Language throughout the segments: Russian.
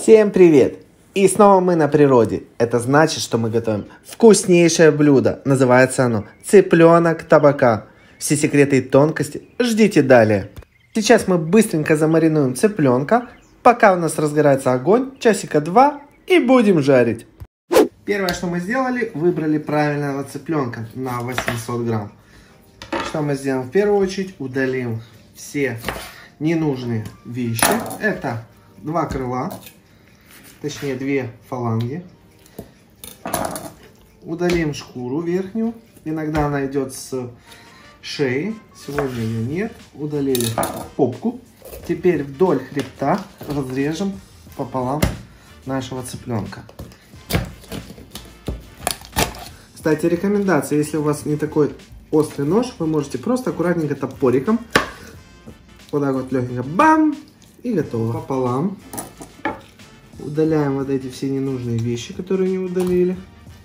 Всем привет! И снова мы на природе. Это значит, что мы готовим вкуснейшее блюдо. Называется оно цыпленок табака. Все секреты и тонкости ждите далее. Сейчас мы быстренько замаринуем цыпленка, пока у нас разгорается огонь, часика 2 и будем жарить. Первое, что мы сделали, выбрали правильного цыпленка на 800 грамм. Что мы сделаем? В первую очередь удалим все ненужные вещи. Это 2 крыла. Точнее, 2 фаланги. Удалим шкуру верхнюю. Иногда она идет с шеи. Сегодня ее нет. Удалили попку. Теперь вдоль хребта разрежем пополам нашего цыпленка. Кстати, рекомендация, если у вас не такой острый нож, вы можете просто аккуратненько топориком. Вот так вот легенько. Бам! И готово. Пополам. Удаляем вот эти все ненужные вещи, которые не удалили.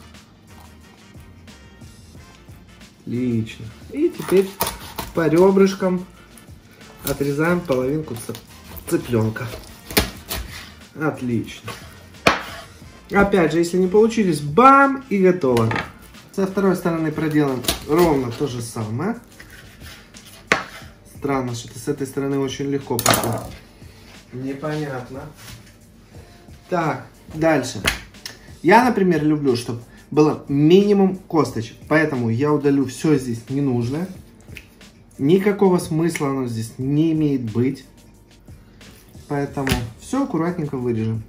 Отлично. И теперь по ребрышкам отрезаем половинку цыпленка. Отлично. Опять же, если не получились, бам! И готово. Со второй стороны проделаем ровно то же самое. Странно, что с этой стороны очень легко пошло. Непонятно. Так, дальше. Я, например, люблю, чтобы было минимум косточек. Поэтому я удалю все здесь ненужное. Никакого смысла оно здесь не имеет быть. Поэтому все аккуратненько вырежем.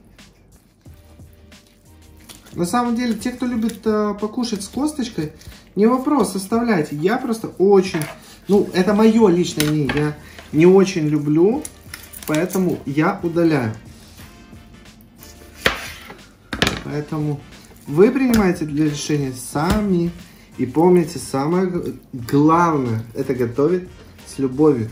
На самом деле, те, кто любит покушать с косточкой, не вопрос, оставляйте. Я просто очень... Ну, это мое личное мнение. Я не очень люблю, поэтому я удаляю. Поэтому вы принимаете для решения сами. И помните, самое главное, это готовить с любовью.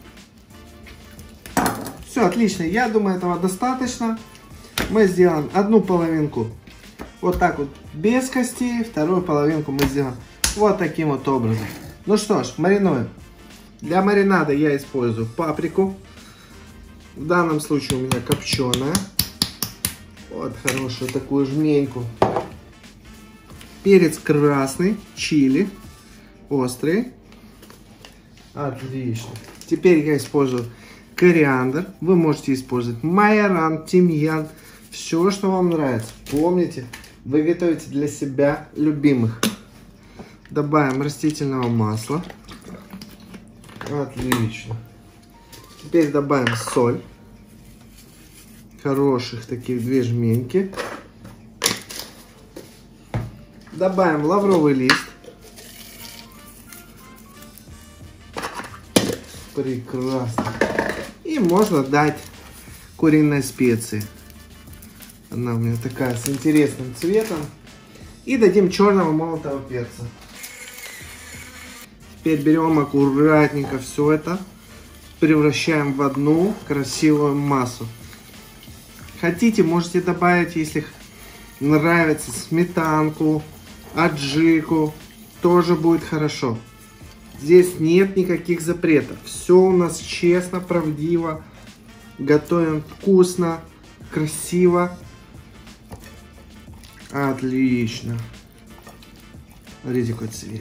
Все, отлично. Я думаю, этого достаточно. Мы сделаем одну половинку вот так вот без костей. Вторую половинку мы сделаем вот таким вот образом. Ну что ж, маринуем. Для маринада я использую паприку. В данном случае у меня копченая. Вот хорошую такую жменьку. Перец красный, чили, острый. Отлично. Теперь я использую кориандр. Вы можете использовать майоран, тимьян. Все, что вам нравится. Помните, вы готовите для себя любимых. Добавим растительного масла. Отлично. Теперь добавим соль. Хороших таких 2 жменьки. Добавим лавровый лист. Прекрасно. И можно дать куриные специи. Она у меня такая с интересным цветом. И дадим черного молотого перца. Теперь берем аккуратненько все это. Превращаем в одну красивую массу. Хотите, можете добавить, если нравится, сметанку, аджику. Тоже будет хорошо. Здесь нет никаких запретов. Все у нас честно, правдиво. Готовим вкусно, красиво. Отлично. Смотрите, какой цвет.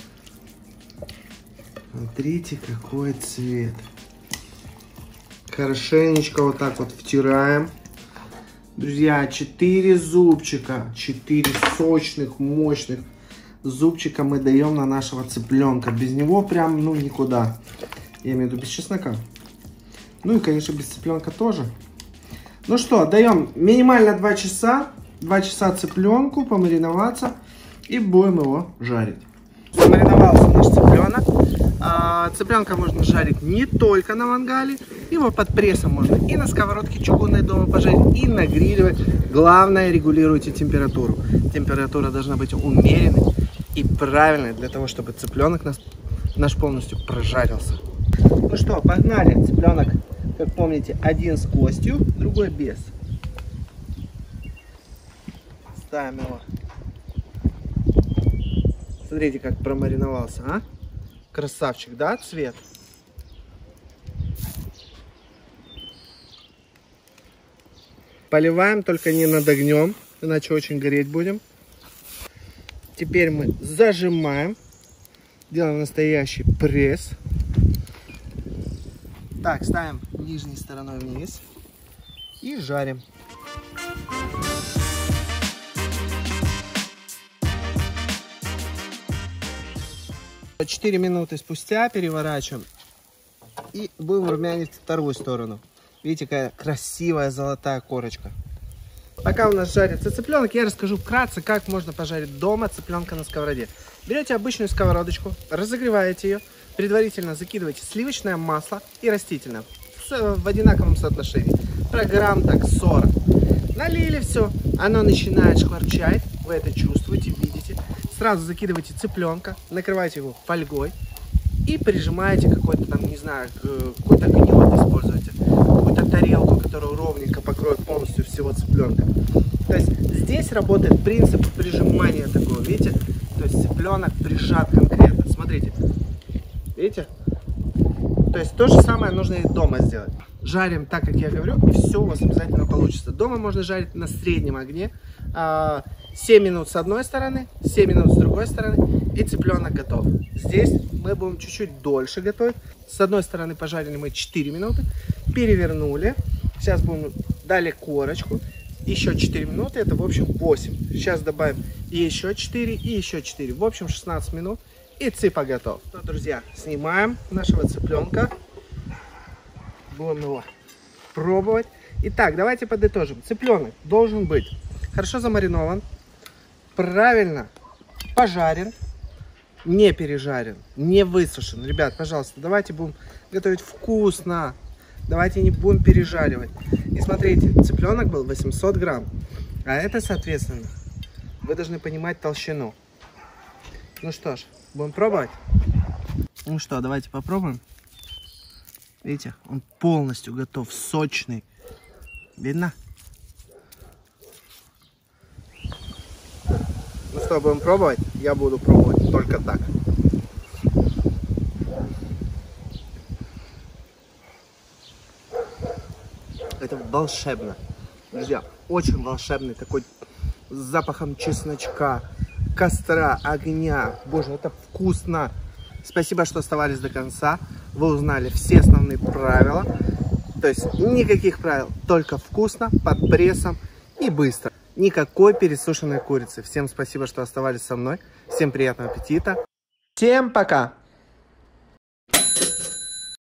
Смотрите, какой цвет. Хорошенечко вот так вот втираем. Друзья, 4 зубчика, 4 сочных, мощных зубчика мы даем на нашего цыпленка. Без него прям, ну, никуда. Я имею в виду без чеснока. Ну и, конечно, без цыпленка тоже. Ну что, даем минимально 2 часа. 2 часа цыпленку помариноваться. И будем его жарить. Замариновался наш цыпленок. Цыпленка можно жарить не только на мангале, его под прессом можно и на сковородке чугунной дома пожарить, и на гриле. Главное, регулируйте температуру. Температура должна быть умеренной и правильной для того, чтобы цыпленок наш полностью прожарился. Ну что, погнали. Цыпленок, как помните, один с костью, другой без. Ставим его. Смотрите, как промариновался, а? Красавчик, да, цвет? Поливаем, только не над огнем, иначе очень гореть будем. Теперь мы зажимаем. Делаем настоящий пресс. Так, ставим нижней стороной вниз. И жарим. 4 минуты спустя переворачиваем. И будем румянить вторую сторону. Видите, какая красивая золотая корочка. Пока у нас жарится цыпленок, я расскажу вкратце, как можно пожарить дома цыпленка на сковороде. Берете обычную сковородочку, разогреваете ее, предварительно закидываете сливочное масло и растительное в одинаковом соотношении. Грамм так 40. Налили все, оно начинает шкварчать, вы это чувствуете, видите. Сразу закидываете цыпленка, накрываете его фольгой и прижимаете какой-то там, не знаю, какой-то гнет используете, какую-то тарелку, которая ровненько покроет полностью всего цыпленка. То есть здесь работает принцип прижимания такого, видите? То есть цыпленок прижат конкретно, смотрите, видите? То есть то же самое нужно и дома сделать. Жарим так, как я говорю, и все у вас обязательно получится. Дома можно жарить на среднем огне. 7 минут с одной стороны, 7 минут с другой стороны, и цыпленок готов. Здесь мы будем чуть-чуть дольше готовить. С одной стороны пожарили мы 4 минуты, перевернули. Сейчас будем дали корочку, еще 4 минуты, это в общем 8. Сейчас добавим еще 4 и еще 4. В общем 16 минут, и цыпа готов. Ну, друзья, снимаем нашего цыпленка. Будем его пробовать. Итак, давайте подытожим. Цыпленок должен быть хорошо замаринован, правильно пожарен, не пережарен, не высушен. Ребят, пожалуйста, давайте будем готовить вкусно. Давайте не будем пережаривать. И смотрите, цыпленок был 800 грамм. А это, соответственно, вы должны понимать толщину. Ну что ж, будем пробовать? Ну что, давайте попробуем. Видите, он полностью готов, сочный. Видно? Ну что, будем пробовать? Я буду пробовать только так. Это волшебно. Друзья, очень волшебный такой, с запахом чесночка, костра, огня. Боже, это вкусно. Спасибо, что оставались до конца. Вы узнали все основные правила. То есть никаких правил, только вкусно, под прессом и быстро. Никакой пересушенной курицы. Всем спасибо, что оставались со мной. Всем приятного аппетита. Всем пока!